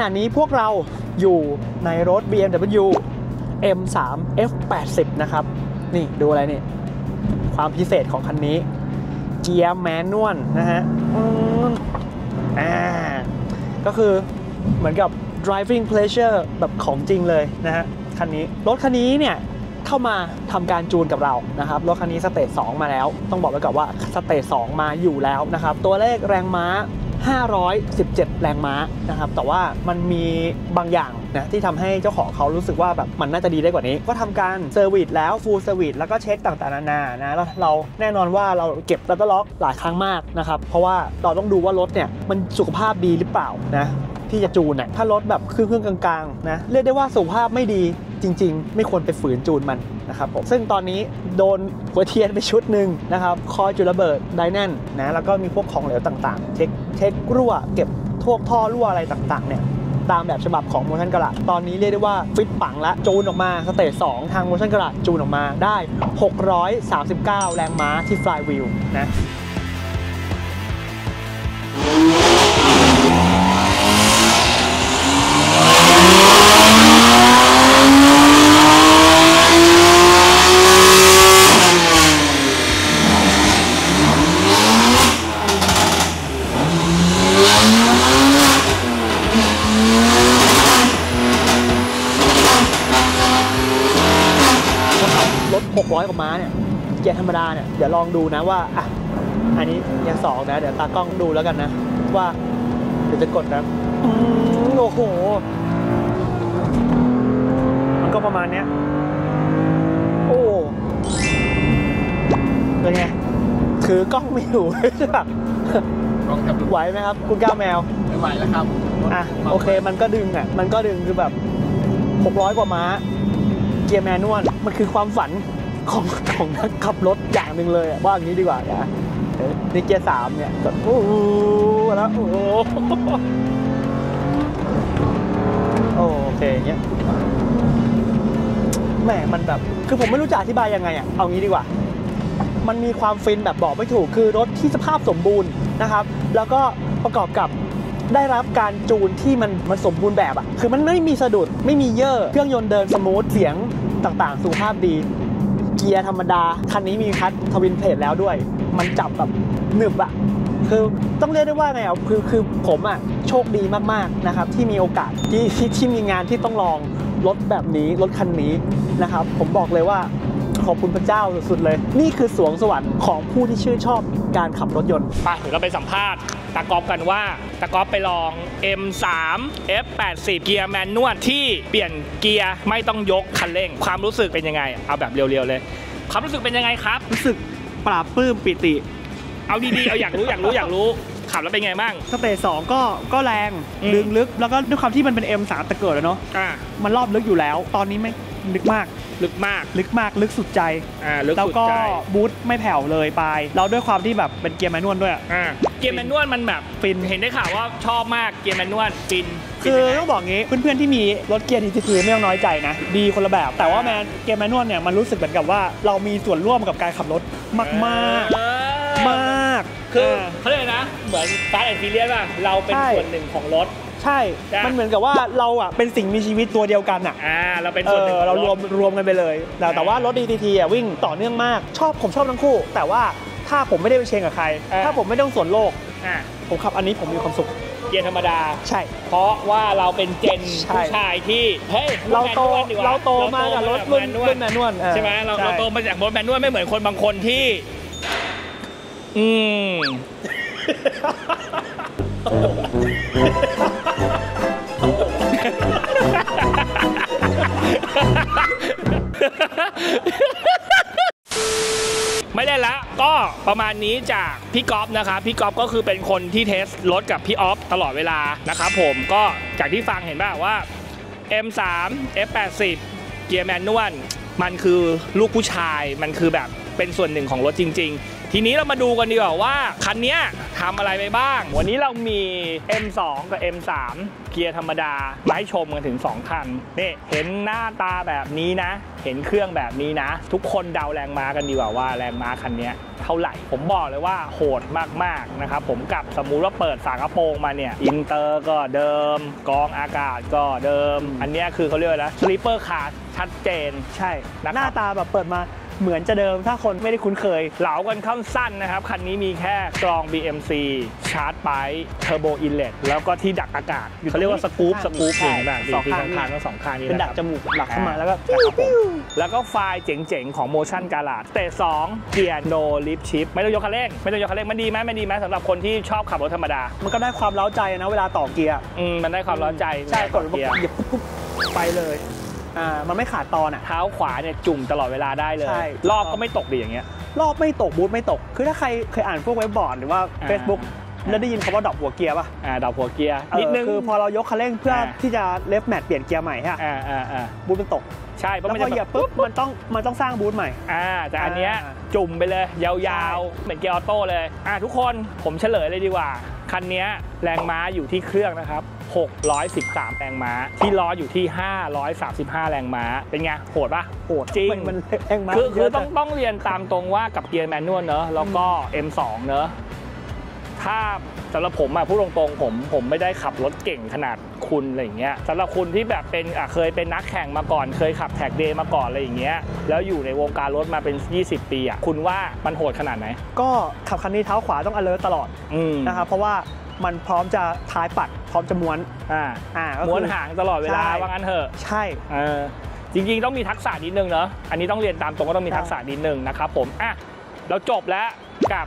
ณะนี้พวกเราอยู่ในรถ BMW M3 F80 นะครับนี่ดูอะไรนี่ความพิเศษของคันนี้เกียร์แมนนวลนะฮะก็คือเหมือนกับ driving pleasure แบบของจริงเลยนะฮะคันนี้รถคันนี้เนี่ยเข้ามาทำการจูนกับเรานะครับรถคันนี้สเตจ2มาแล้วต้องบอกไว้ก่อนว่าสเตจ2มาอยู่แล้วนะครับตัวเลขแรงม้า517 แรงม้านะครับแต่ว่ามันมีบางอย่างนะที่ทำให้เจ้าของเขารู้สึกว่าแบบมันน่าจะดีได้กว่านี้ก็ทำการเซอร์วิสแล้วฟูลเซอร์วิสแล้วก็เช็คต่างๆนานานะแล้วเราแน่นอนว่าเราเก็บดัตเตอร์ล็อกหลายครั้งมากนะครับเพราะว่าเราต้องดูว่ารถเนี่ยมันสุขภาพดีหรือเปล่านะที่จะจูนเนี่ยถ้ารถแบบครึ่งๆกลางๆนะเรียกได้ว่าสุขภาพไม่ดีจริงๆไม่ควรไปฝืนจูนมันนะครับผมซึ่งตอนนี้โดนหัวเทียนไปชุดหนึ่งนะครับคอยจุดระเบิดไดแน่นนะแล้วก็มีพวกของเหลวต่างๆเช็ครั่วเก็บท่อรั่วอะไรต่างๆเนี่ยตามแบบฉบับของ Motion Garage ตอนนี้เรียกได้ว่าฟิตปังและจูนออกมาสเตจ2ทาง Motion Garage จูนออกมาได้639แรงม้าที่ Flywheel นะ600 กว่าม้าเนี่ยเกียร์ธรรมดาเนี่ยเดี๋ยวลองดูนะว่าอ่ะอันนี้ยัง2นะเดี๋ยวตากล้องดูแล้วกันนะว่าเดี๋ยวจะกดนะโอ้โหมันก็ประมาณเนี้ยโอ้เป็นไงถือกล้องไม่อยู่ใช่ปะไหวไหมครับคุณก้าวแมวไม่ไหวแล้วครับอ่ะโอเคมันก็ดึงอ่ะมันก็ดึงคือแบบ600 กว่าม้าเกียร์แมนนวลมันคือความฝันของนักขับรถอย่างหนึ่งเลยว่าอย่างนี้ดีกว่านะนี่เกียร์3เนี่ยก็โอ้โหแล้วโอเคเงี้ยแหมมันแบบคือผมไม่รู้จะอธิบายยังไงอ่ะเอางี้ดีกว่ามันมีความฟินแบบบอกไม่ถูกคือรถที่สภาพสมบูรณ์นะครับแล้วก็ประกอบกับได้รับการจูนที่มันสมบูรณ์แบบอ่ะคือมันไม่มีสะดุดไม่มีเย่อเครื่องยนต์เดินสมูทเสียงต่างๆสุขภาพดีเกียร์ธรรมดาคันนี้มีคัททวินเพลทแล้วด้วยมันจับแบบหนึบอะคือต้องเรียกได้ว่าไงอ่ะคือผมอะโชคดีมากๆนะครับที่มีโอกาสที่มีงานที่ต้องลองรถแบบนี้รถคันนี้นะครับผมบอกเลยว่าขอบคุณพระเจ้าสุดๆเลยนี่คือสวงสวรรค์ของผู้ที่ชื่นชอบการขับรถยนต์ไปเดี๋ยวเราไปสัมภาษณ์ตากอล์ฟกันว่าตากอล์ฟไปลอง M3 F80 เกียร์แมนนวลที่เปลี่ยนเกียร์ไม่ต้องยกคันเร่งความรู้สึกเป็นยังไงเอาแบบเรียวๆเลยความรู้สึกเป็นยังไงครับรู้สึกปลาบปลื้มปิติเอาดีๆเอาอยากรู้ขับแล้วเป็นไงบ้างสเตจ2ก็แรงลึกแล้วก็ด้วยความที่มันเป็น M3 แต่เกิดแล้วเนาะมันรอบลึกอยู่แล้วตอนนี้ไม่ลึกมากลึกสุดใจแล้วก็บูทไม่แผ่วเลยปลายเราด้วยความที่แบบเป็นเกียร์แมนนวลด้วยเกียร์แมนนวลมันแบบฟินเห็นได้ข่าวว่าชอบมากเกียร์แมนนวลฟินคือต้องบอกงี้เพื่อนๆที่มีรถเกียร์DCTไม่ต้องน้อยใจนะดีคนละแบบแต่ว่าเกียร์แมนนวลเนี่ยมันรู้สึกเหมือนกับว่าเรามีส่วนร่วมกับการขับรถมากคือเขาเรียกนะเหมือนฟาสต์แอนด์ฟิวเรียสป่ะเราเป็นส่วนหนึ่งของรถใช่มันเหมือนกับว่าเราอ่ะเป็นสิ่งมีชีวิตตัวเดียวกันอ่ะเราเป็นส่วนหนึ่งเรารวมกันไปเลยแต่ว่ารถ DCTอ่ะวิ่งต่อเนื่องมากผมชอบทั้งคู่แต่ว่าถ้าผมไม่ได้ไปเชงกับใครถ้าผมไม่ต้องสนโลกผมขับอันนี้ผมมีความสุขเกียร์ธรรมดาใช่เพราะว่าเราเป็นเจนผู้ชายที่เฮ้ยเราโตมากับรถรุ่นแมนนวลใช่ไหมเราโตมาจากรถแมนนวลไม่เหมือนคนบางคนที่ไม่ได้ละก็ประมาณนี้จากพี่ก๊อฟนะครับพี่ก๊อฟก็คือเป็นคนที่เทสรถกับพี่ออฟตลอดเวลานะครับผมก็จากที่ฟังเห็นป่ะว่า M3 F80 เกียร์แมนนวลมันคือลูกผู้ชายมันคือแบบเป็นส่วนหนึ่งของรถจริงๆทีนี้เรามาดูกันดีกว่าว่าคันนี้ทำอะไรไปบ้างวันนี้เรามี M2 กับ M3 เกียร์ธรรมดามาให้ชมกันถึง2คันนี่เห็นหน้าตาแบบนี้นะเห็นเครื่องแบบนี้นะทุกคนเดาแรงม้ากันดีกว่าว่าแรงม้าคันนี้เท่าไหร่ผมบอกเลยว่าโหดมากๆนะครับผมกับสมมุติว่าเปิดฝากระโปรงมาเนี่ยอินเตอร์ก็เดิมกองอากาศก็เดิมอันนี้คือเขาเรียกว่าสลีปเปอร์คาร์ชัดเจนใช่หน้าตาแบบเปิดมาเหมือนจะเดิมถ้าคนไม่ได้คุ้นเคยเหลากันข้างสั้นนะครับคันนี้มีแค่กรอง BMC ชาร์จไปเทอร์โบอินเลตแล้วก็ที่ดักอากาศเขาเรียกว่าสกู๊ปเองแบบที่ข้างๆทั้ง2ข้างนี้เป็นดักจมูกหลักเข้ามาแล้วก็แล้วก็ไฟล์เจ๋งๆของ Motion Garage สเตจ2เกียร์ No Lift Shift ไม่ต้องยกคันเร่งมันดีไหมสำหรับคนที่ชอบขับรถธรรมดามันก็ได้ความเล้าใจนะเวลาต่อเกียร์มันได้ความเล้าใจใช่กดเหยียบปุ๊บไปเลยมันไม่ขาดตอนเท้าขวาเนี่ยจุ่มตลอดเวลาได้เลยรอบก็ไม่ตกดีอย่างเงี้ยรอบไม่ตกบูทไม่ตกคือถ้าใครเคยอ่านพวกเว็บบอร์ดหรือว่า Facebook แล้วได้ยินคำว่าดรอปหัวเกียร์ป่ะดรอปหัวเกียร์นิดนึงคือพอเรายกคันเร่งเพื่อที่จะเลฟแมทเปลี่ยนเกียร์ใหม่ฮะบูทมันตกใช่เพราะมันจะเหยียบปุ๊บมันต้องสร้างบูทใหม่แต่อันเนี้ยจุ่มไปเลยยาวๆเหมือนเกียร์ออโต้เลยทุกคนผมเฉลยเลยดีกว่าคันนี้แรงม้าอยู่ที่เครื่องนะครับ613แรงม้าที่ล้ออยู่ที่535แรงม้าเป็นไงโหดปะโหดจริงมันแรงม้าคือต้องเรียนตามตรงว่ากับเกียร์แมนนวลเนอะแล้วก็ M2 เนอะถ้าสำหรับผมพูดตรงๆผมไม่ได้ขับรถเก่งขนาดคุณอะไรอย่างเงี้ยสำหรับคุณที่แบบเป็นเคยเป็นนักแข่งมาก่อนเคยขับแท็กเดย์มาก่อนอะไรอย่างเงี้ยแล้วอยู่ในวงการรถมาเป็น20 ปีคุณว่ามันโหดขนาดไหนก็ขับคันนี้เท้าขวาต้อง alert ตลอดนะครับเพราะว่ามันพร้อมจะท้ายปัดพร้อมจะม้วนม้วนหางตลอดเวลาว่างั้นเถอะใช่จริงๆต้องมีทักษะนิดนึงเนอะอันนี้ต้องเรียนตามตรงก็ต้องมีทักษะนิดนึงนะครับผมเราจบแล้วกับ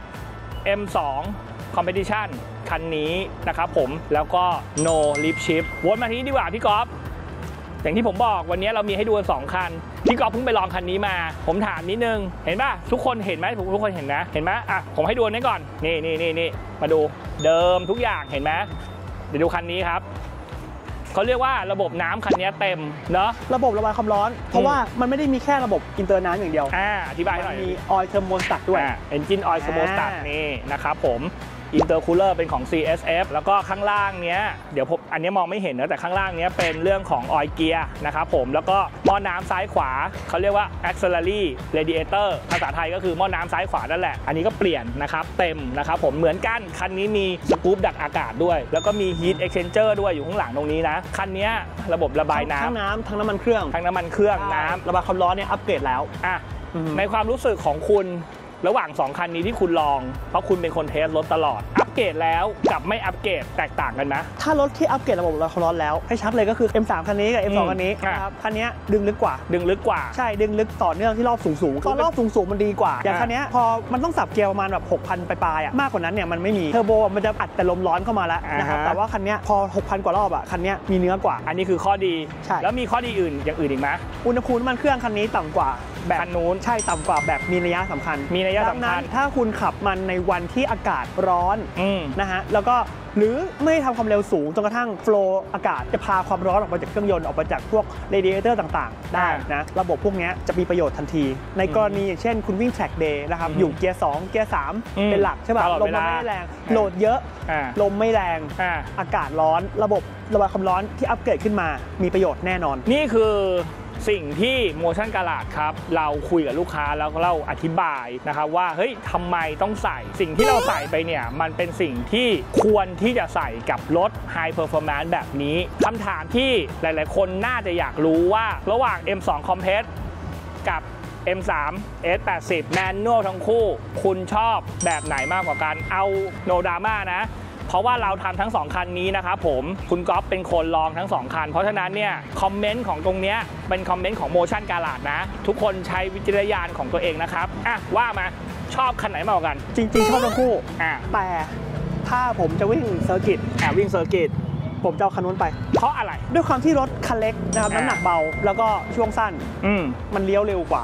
M2 Competition คันนี้นะครับผมแล้วก็ No Lift Shift วนมาที่นี้ดีกว่าพี่ก๊อฟอย่างที่ผมบอกวันนี้เรามีให้ดูกัน2คันพี่ก๊อฟเพิ่งไปลองคันนี้มาผมถามนิดนึงเห็นป่ะทุกคนเห็นไหมทุกคนเห็นนะเห็นไหมผมให้ดูนี้ก่อนนี่มาดูเดิมทุกอย่างเห็นไหมเดี๋ยวดูคันนี้ครับเขาเรียกว่าระบบน้ำคันนี้เต็มเนาะระบบระบายความร้อนเพราะว่ามันไม่ได้มีแค่ระบบอินเตอร์น้ำอย่างเดียวอธิบายหน่อยมีออยล์เทอร์โมสตัตด้วย Engine Oil Thermostat นี่นะครับผมอินเตอร์คูลเลอร์เป็นของ CSF แล้วก็ข้างล่างเนี้ยเดี๋ยวผมอันนี้มองไม่เห็นนะแต่ข้างล่างเนี้ยเป็นเรื่องของออยล์เกียร์นะครับผมแล้วก็หม้อน้ำซ้ายขวาเขาเรียกว่า Auxiliary Radiator ภาษาไทยก็คือหม้อน้ำซ้ายขวานั่นแหละอันนี้ก็เปลี่ยนนะครับเต็มนะครับผมเหมือนกันคันนี้มีสกู๊ปดักอากาศด้วยแล้วก็มี Heat Exchanger ด้วยอยู่ข้างหลังตรงนี้นะคันนี้ระบบระบายน้ำทั้งน้ำทั้งน้ำมันเครื่องน้ำระบายความร้อนเนี่ยอัปเกรดแล้วในความรู้สึกของคุณระหว่าง2คันนี้ที่คุณลองเพราะคุณเป็นคนเทสรถตลอดอัปเกรดแล้วกับไม่อัปเกรดแตกต่างกันไหมถ้ารถที่อัปเกรดระบบระบายความร้อนแล้วให้ชัดเลยก็คือ M3 คันนี้กับ M2 คันนี้นะครับคันนี้ดึงลึกกว่าใช่ดึงลึกต่อเนื่องที่รอบสูงตอนรอบสูงมันดีกว่าอย่างคันนี้พอมันต้องสับเกียร์ประมาณแบบ 6,000 ปลายๆมากกว่านั้นเนี่ยมันไม่มีเทอร์โบมันจะอัดแต่ลมร้อนเข้ามาแล้วนะครับแต่ว่าคันนี้พอ 6,000 กว่ารอบคันนี้มีเนื้อกว่าอันนี้คือข้อดีแล้วมีข้อดีอื่นอย่างอื่นอีกไหมอุณหภูมิมันเครื่องคันนี้ต่ำกว่าแบบคันนู้นใช่ต่ำกว่าแบบมีนัยสำคัญดังนั้นถ้าคุณขับมันในวันที่อากาศร้อนนะฮะแล้วก็หรือไม่ทำความเร็วสูงจนกระทั่งโฟลว์อากาศจะพาความร้อนออกมาจากเครื่องยนต์ออกมาจากพวกเรดิเอเตอร์ต่างๆได้นะระบบพวกนี้จะมีประโยชน์ทันทีในกรณีอย่างเช่นคุณวิ่งแทร็กเดย์นะครับอยู่เกียร์2เกียร์3เป็นหลักใช่ป่ะลมมันไม่แรงโหลดเยอะลมไม่แรงอากาศร้อนระบบระบายความร้อนที่อัปเกรดขึ้นมามีประโยชน์แน่นอนนี่คือสิ่งที่ Motion Garage ครับเราคุยกับลูกค้าแล้วเราอธิบายนะครับว่าเฮ้ยทำไมต้องใส่สิ่งที่เราใส่ไปเนี่ยมันเป็นสิ่งที่ควรที่จะใส่กับรถ High Performance แบบนี้คำถามที่หลายๆคนน่าจะอยากรู้ว่าระหว่าง M2 Compact กับ M3 S80 Manual ทั้งคู่คุณชอบแบบไหนมากกว่ากันเอา No Drama นะเพราะว่าเราทำทั้ง2คันนี้นะครับผมคุณก๊อฟเป็นคนลองทั้ง2คันเพราะฉะนั้นเนี่ยคอมเมนต์ของตรงเนี้ยเป็นคอมเมนต์ของ Motion Garage นะทุกคนใช้วิจารณญาณของตัวเองนะครับว่ามาชอบคันไหนมากกว่ากันจริงๆชอบทั้งคู่แต่ถ้าผมจะวิ่งเซอร์กิตผมจะเอาคันนู้นไปเพราะอะไรด้วยความที่รถคันเล็กนะครับน้ำหนักเบาแล้วก็ช่วงสั้นมันเลี้ยวเร็วกว่า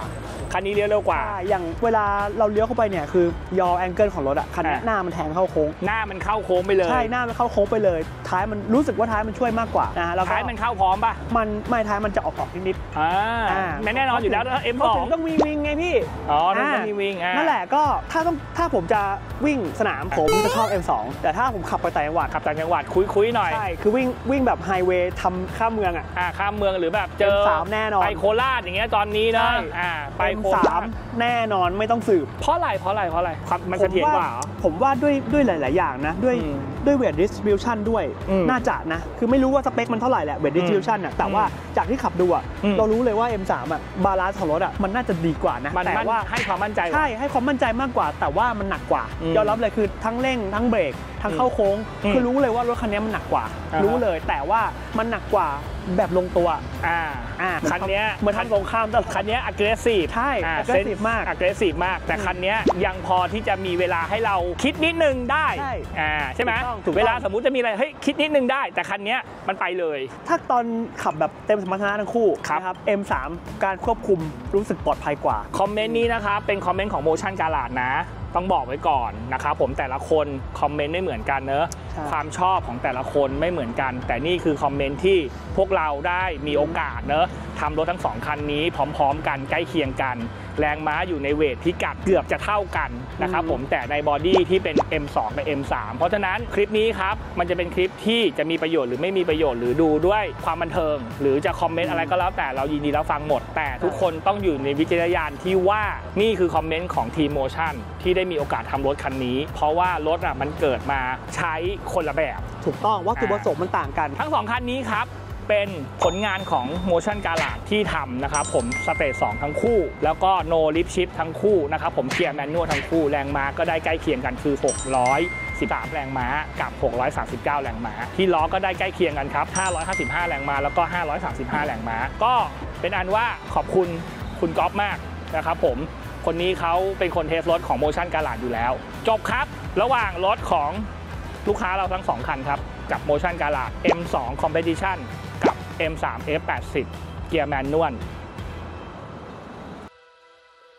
คันนี้เลี้ยวเร็วกว่าอย่างเวลาเราเลี้ยวเข้าไปเนี่ยคือยอแองเกิลของรถอะคันนี้หน้ามันแทงเข้าโค้งหน้ามันเข้าโค้งไปเลยใช่หน้ามันเข้าโค้งไปเลยท้ายมันรู้สึกว่าท้ายมันช่วยมากกว่านะฮะแล้วก็ท้ายมันเข้าพร้อมป่ะมันไม่ท้ายมันจะออกนิดแน่นอนอยู่แล้วนะ M2 ต้องวิ่งไงพี่ต้องมีวิ่งนั่นแหละก็ถ้าผมจะวิ่งสนามผมจะชอบ M2 แต่ถ้าผมขับไปต่างจังหวัดคุยหน่อยใช่คือวิ่งแบบไฮเวย์ทำข้ามเมืองข้ามเมืองหรือแบบเจอ M3 แน่นอนไปโคราชอย่างเงี้ยตอนนี้นะไปโคราชแน่นอนไม่ต้องสืบเพราะอะไรมันเสถียรกว่าผมว่าด้วยหลายๆอย่างนะด้วยเวทดิสทริบิวชันด้วยน่าจะนะคือไม่รู้ว่าสเปคมันเท่าไหร่แหละเวทดิสทริบิวชันแต่ว่าจากที่ขับดูเรารู้เลยว่า M3 บาลานซ์ของรถมันน่าจะดีกว่านะแต่ว่าให้ความมั่นใจใช่ให้ความมั่นใจมากกว่าแต่ว่ามันหนักกว่ายอมรับเลยคือทั้งเร่งทั้งเบรกทั้งเข้าโค้งคือรู้เลยว่ารถคันนี้มันหนักกว่ารู้เลยแต่ว่ามันหนักกว่าแบบลงตัวคันนี้เหมือนทางตรงข้ามตลอดคันนี้ aggressive ใช่ aggressive มาก aggressive มากแต่คันนี้ยังพอที่จะมีเวลาให้เราคิดนิดนึงได้ใช่ไหมเวลาสมมุติจะมีอะไรเฮ้ยคิดนิดนึงได้แต่คันนี้มันไปเลยถ้าตอนขับแบบเต็มสมรรถนะทั้งคู่นะครับ M3 การควบคุมรู้สึกปลอดภัยกว่าคอมเมนต์นี้นะครับเป็นคอมเมนต์ของ Motion Garage นะต้องบอกไว้ก่อนนะครับผมแต่ละคนคอมเมนต์ไม่เหมือนกันเนอะความชอบของแต่ละคนไม่เหมือนกันแต่นี่คือคอมเมนต์ที่พวกเราได้มีโอกาสเนอะทำรถทั้ง2คันนี้พร้อมๆกันใกล้เคียงกันแรงม้าอยู่ในเวทพิกัดเกือบจะเท่ากันนะครับผมแต่ในบอดี้ที่เป็น M2 กับ M3 เพราะฉะนั้นคลิปนี้ครับมันจะเป็นคลิปที่จะมีประโยชน์หรือไม่มีประโยชน์หรือดูด้วยความบันเทิงหรือจะคอมเมนต์อะไรก็แล้วแต่เรายินดีรับฟังหมดแต่ทุกคนต้องอยู่ในวิจารณญาณที่ว่านี่คือคอมเมนต์ของ Team Motion ที่ได้มีโอกาสทำรถคันนี้เพราะว่ารถมันเกิดมาใช้คนละแบบถูกต้องวัตถุประสงค์มันต่างกันทั้ง2คันนี้ครับเป็นผลงานของ Motion Garage ที่ทำนะครับผมสเตจ2ทั้งคู่แล้วก็ No Lift Shift ทั้งคู่นะครับผมเกียร์แมนนวลทั้งคู่แรงม้าก็ได้ใกล้เคียงกันคือ613แรงม้ากับ639แรงม้าที่ล้อก็ได้ใกล้เคียงกันครับ555แรงม้าแล้วก็535แรงม้าก็เป็นอันว่าขอบคุณคุณก๊อฟมากนะครับผมคนนี้เขาเป็นคนเทสรถของ Motion Garage อยู่แล้วจบครับระหว่างรถของลูกค้าเราทั้ง2คันครับกับ Motion Garage M2 Competition กับ M3 F80 เกียร์แมนนวล